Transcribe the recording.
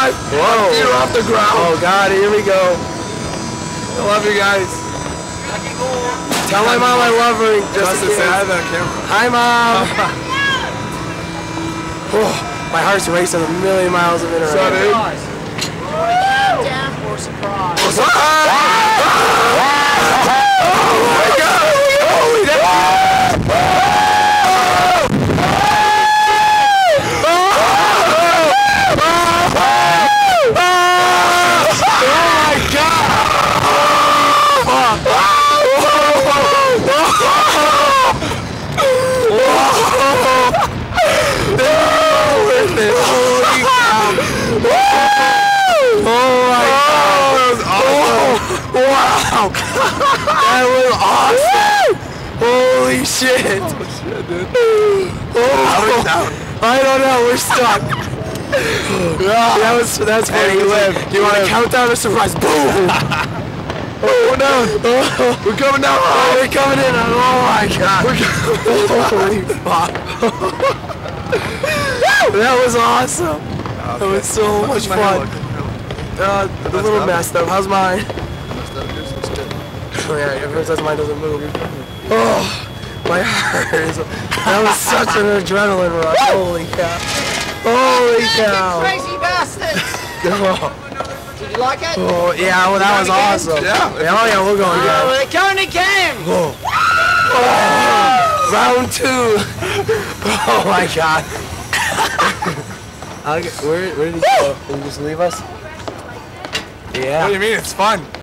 5. Whoa. Feet are off the ground. Oh God, here we go. I love you guys. Tell my mom I love her. Just to say hi to that camera. Hi, Mom. Oh, my heart's racing a million miles a minute right now. Down for surprise. Oh my God! Holy Wow! That was awesome! Holy shit! Oh shit, dude. I don't know, we're stuck. That's funny. Hey, we live. You want to count down a surprise? Boom! We're down. We're coming down. Oh, we're coming in. Oh my God! Holy fuck! That was awesome. That was so much fun. The little messed up. How's mine? Oh yeah, everyone says mine doesn't move. Oh, my heart is... That was such an adrenaline rush. Holy cow. Holy cow. Crazy bastards! Oh, Did you like it? oh yeah, well that was awesome. Yeah. Oh yeah, we're going again. Oh, they're going again! Oh. Round 2. Oh my God. Where did he go? Did he just leave us? Yeah. What do you mean? It's fun.